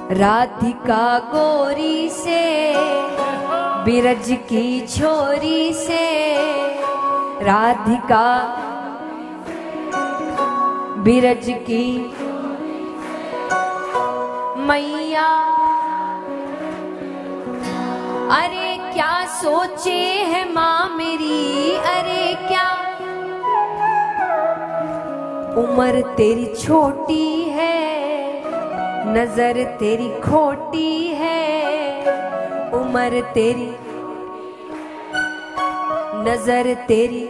राधिका गोरी से बिरज की छोरी से, राधिका बिरज की मैया। अरे क्या सोचे है माँ मेरी, अरे क्या उम्र तेरी छोटी है, नजर तेरी खोटी है, उम्र तेरी नजर तेरी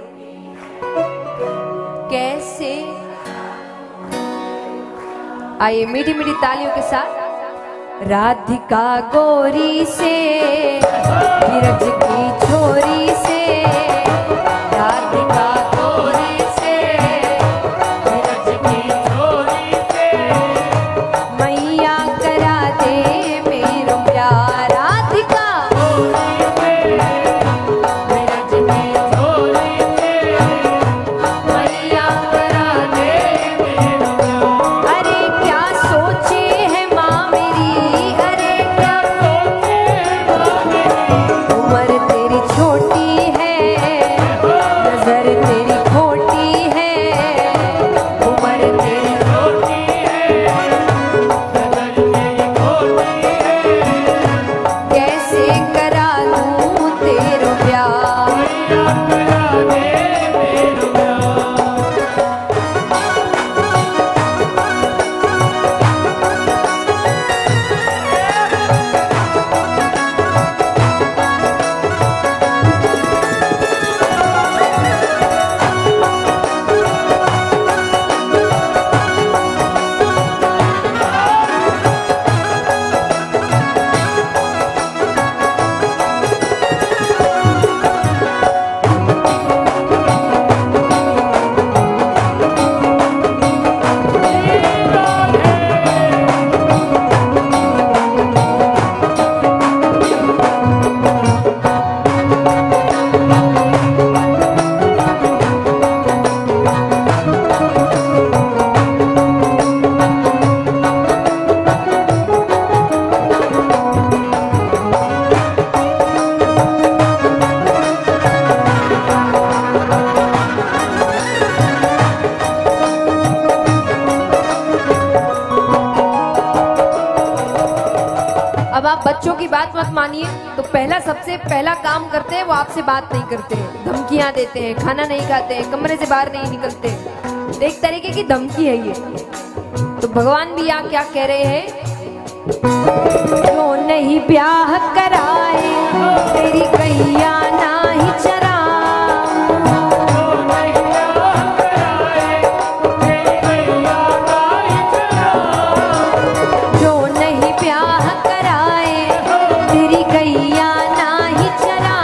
कैसे। आइए मीठी मीठी तालियों के साथ। राधिका गोरी से बिरज की छोरी से, राधिका गोरी से बिरज की छोरी से, मैया करा दे मेरो प्यार। राधिका गोरी से बिरज की छोरी से, मैया करा दे मेरो प्यार। अरे क्या सोचे है माँ मेरी, अरे क्या सोचे माँ मेरी, उम्र तेरी छोटी है, नजर तेरी खोटी है, उम्र तेरी छोटी है, नजर तेरी खोटी है, कैसे करा दूं तेरो प्यार, करा दे मेरो प्यार। अब आप बच्चों की बात मत मानिए, तो सबसे पहला काम करते हैं वो आपसे बात नहीं करते हैं, धमकियां देते हैं, खाना नहीं खाते हैं, कमरे से बाहर नहीं निकलते हैं। तो एक तरीके की धमकी है ये। तो भगवान भी यहाँ क्या कह रहे हैं, जो नहीं ब्याह कराए तेरी गैया ना ही चरा, जो नहीं ब्याह कराए तेरी गैया ना ही चरा,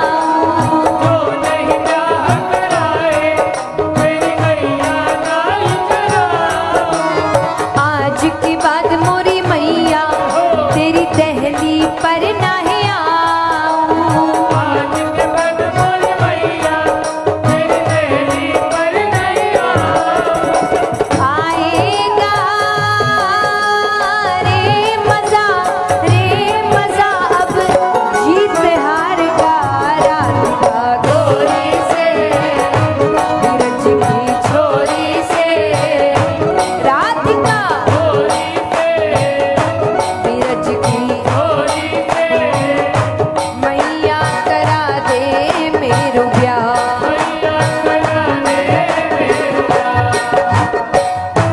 आज के बाद मोरी मैया तेरी दहली पर नहीं आऊं, आज के बाद मोरी मैया तेरी दहली पर नहीं आऊं। आएगा रे मजा अब जीत हार का, राधिका गोरी से बिरज की छोरी से, राधिका गोरी से बिरज की छोरी से, मैया करा दे मेरो ब्याह, मैया करा दे मेरो ब्याह।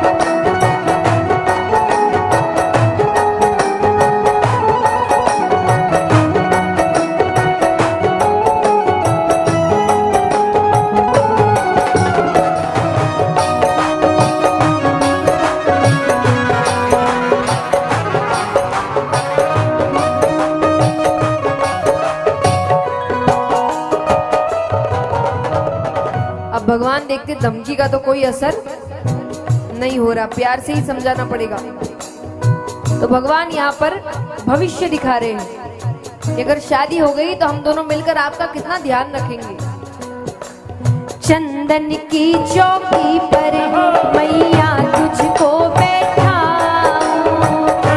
अब भगवान देखते धमकी का तो कोई असर नहीं हो रहा, प्यार से ही समझाना पड़ेगा। तो भगवान यहाँ पर भविष्य दिखा रहे हैं कि अगर शादी हो गई तो हम दोनों मिलकर आपका कितना ध्यान रखेंगे। चंदन की चौकी पर मैया तुझको बैठा,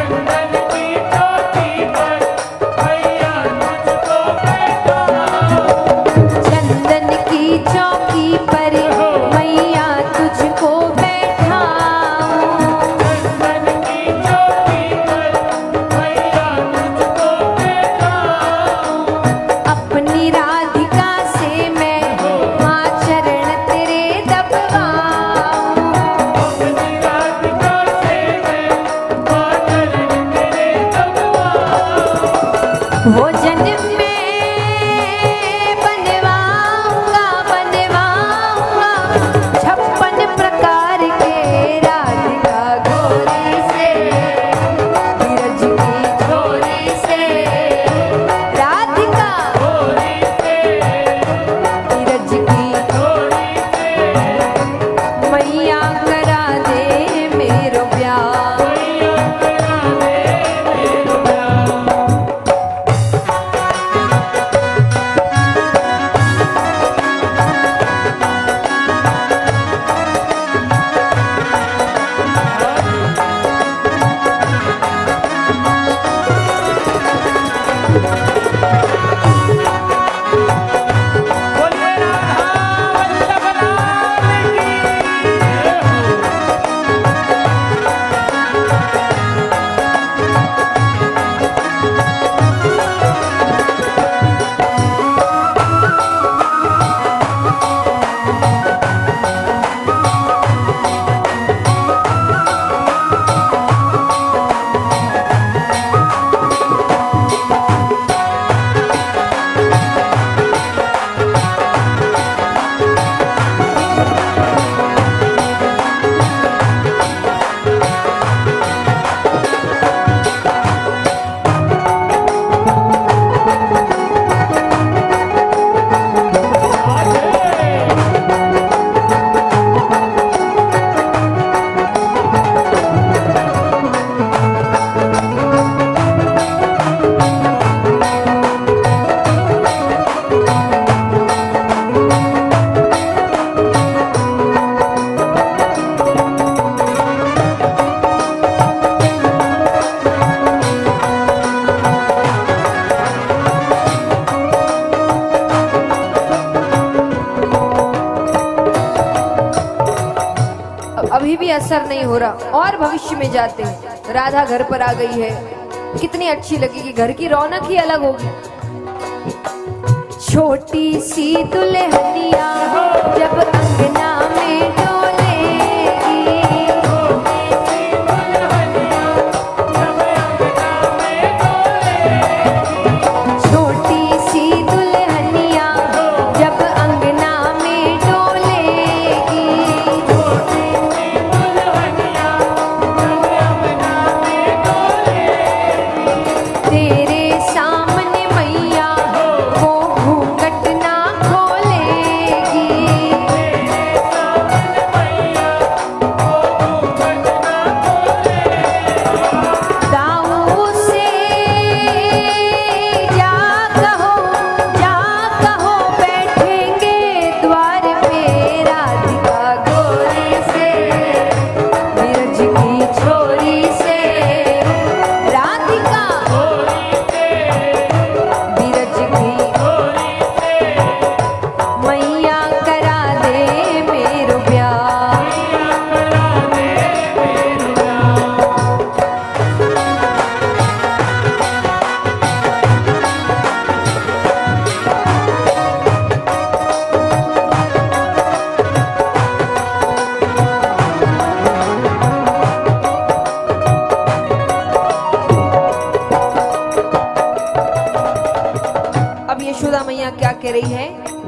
भी असर नहीं हो रहा और भविष्य में जाते राधा घर पर आ गई है, कितनी अच्छी लगेगी, घर की रौनक ही अलग होगी। छोटी सी दुल्हनिया जब अंगना में क्या कह रही है?